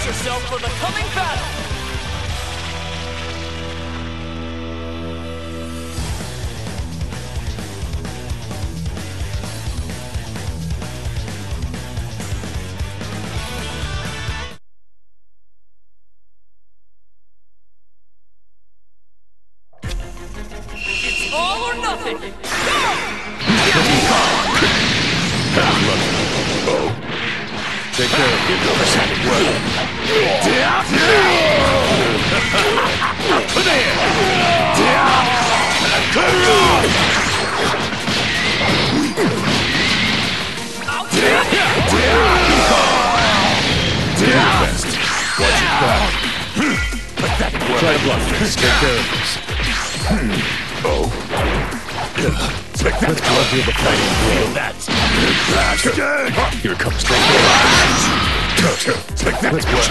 Brace yourself for the coming battle! It's all or nothing! Go! Take care of it. Watch it back. Try to block this. Take care of this. Let's plug in the fighting blow. That's here comes the let's go.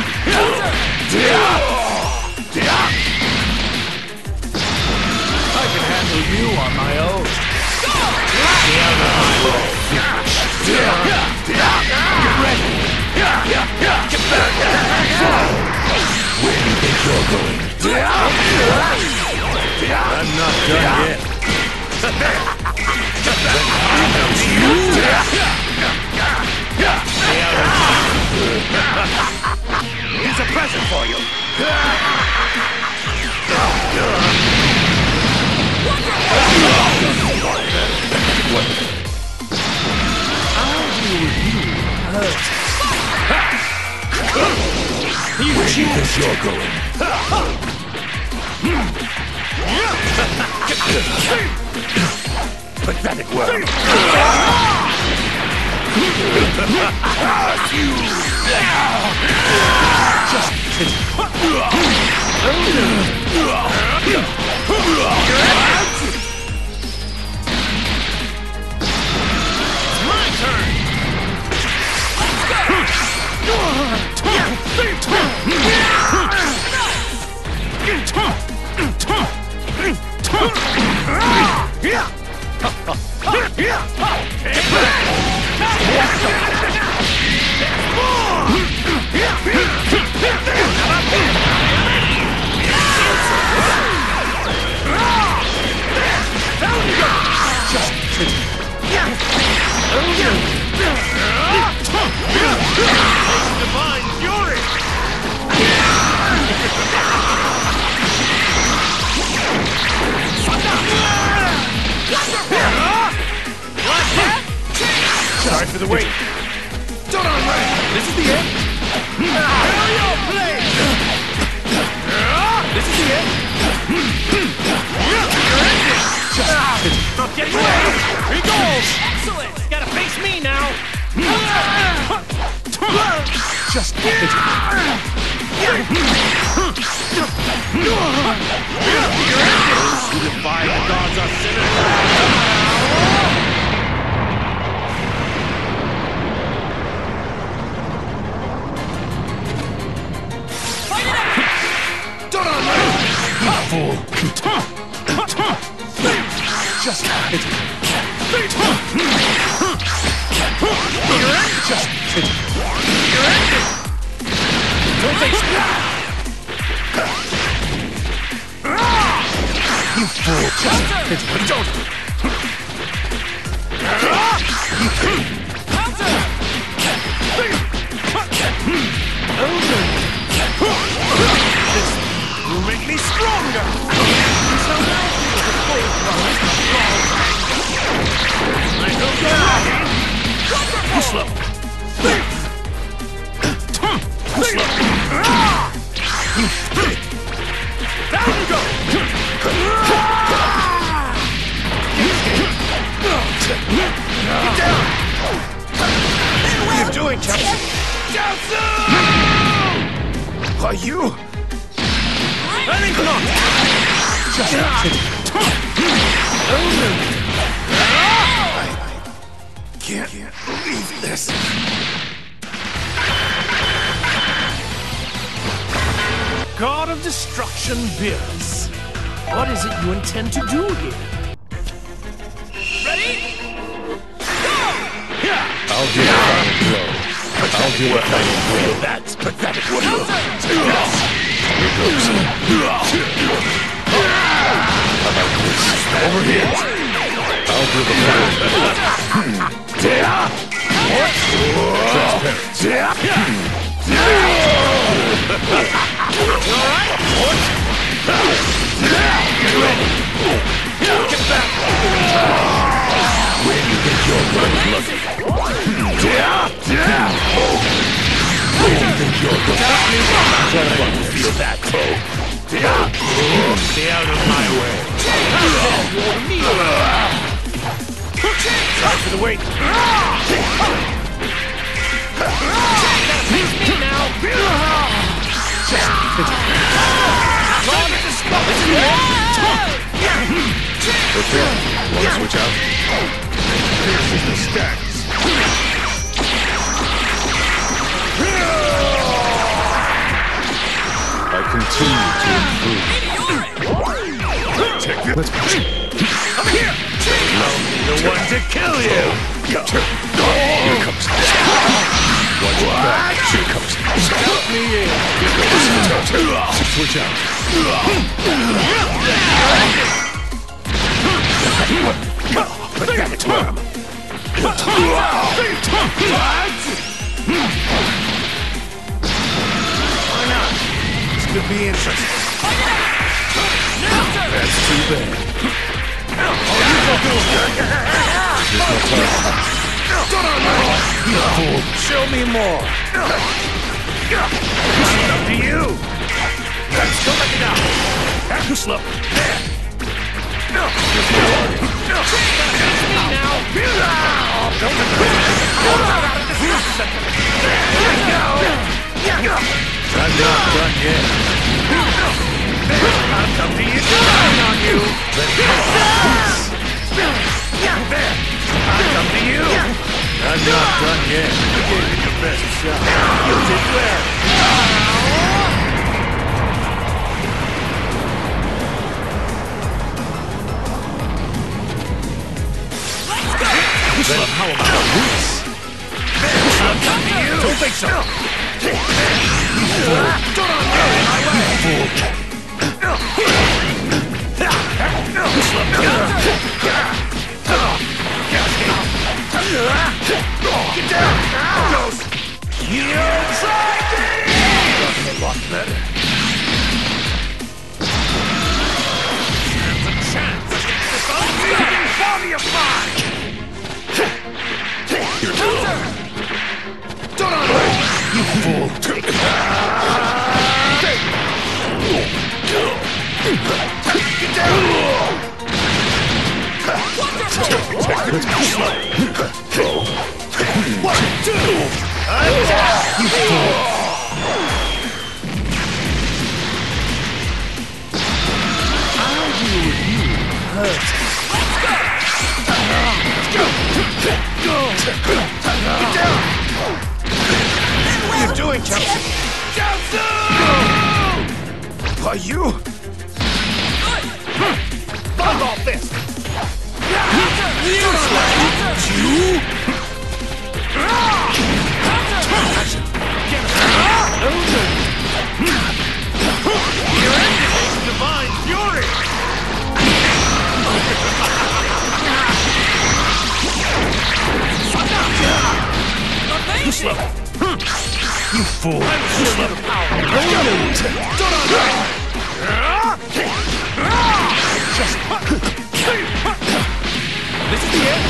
I can handle you on my own. Get ready. Get back. Where do you think you're going? I'm not done yet. Here's a present for you. You think you're going? Pathetic work. My turn. Divine fury! Sorry for the wait. Don't unrain! This is the end? Aerial blade! This is the end? You're ending! Not getting away! Here he goes! Excellent! Gotta face me now! Just it! You're ending! You defy the gods are sinners! Fool! Just it! Just it! Don't face me! You fool! Just it! Don't! This will make me stronger! You slow! Down you go! Get down! What are you doing, Chelsea? Chelsea! Are you? I think not! Just I can't believe this. God of Destruction, Beerus. What is it you intend to do here? Ready? Go! I'll do a final blow. I'll do a final blow. That. Pathetic one. Here goes. How about this? Over here. I'll build a fire. Get ready. Get back. Where do you think you're running lucky? Where do you think you're going? Feel that, Crow? Stay out of my way. Time for the wait. Face me now. Okay, wanna switch out? This is the stacks. I continue to improve. Take this. Come here. I'll be The one to kill you. Here comes. Watch your back. Here comes. Count me in. Switch out. Pathetic worm. Why not? This could be interesting. That's too bad. Show me more. It's up to you. Let's go back it out. Too slow. There. No. I'm not done yet. I'll come to you. Relying on you. There. I'll come to you. I'm not done yet. You gave it your best shot. You did well. Then how about this? I'll come to you. Don't think so. Get down! Goes! You tried me! That's a lot better. There's a chance against this unspeaking body of mine! Here goes. Don't unleash! You fool. Get down! One, two! Attack! You fool. I'll deal with you first. Get down! What are you doing, Chelsea? Chelsea! Are you? Fireball fist! You? Divine Fury! You slow. You fool. Don't This is the end.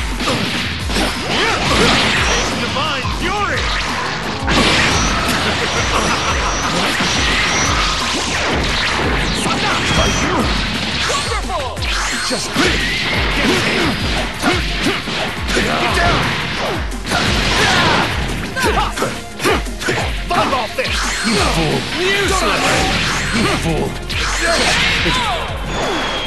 Divine Fury! Are you? Wonderful! Just great. Get down! Fireball fist! You fool. Useless! You fool. Oh!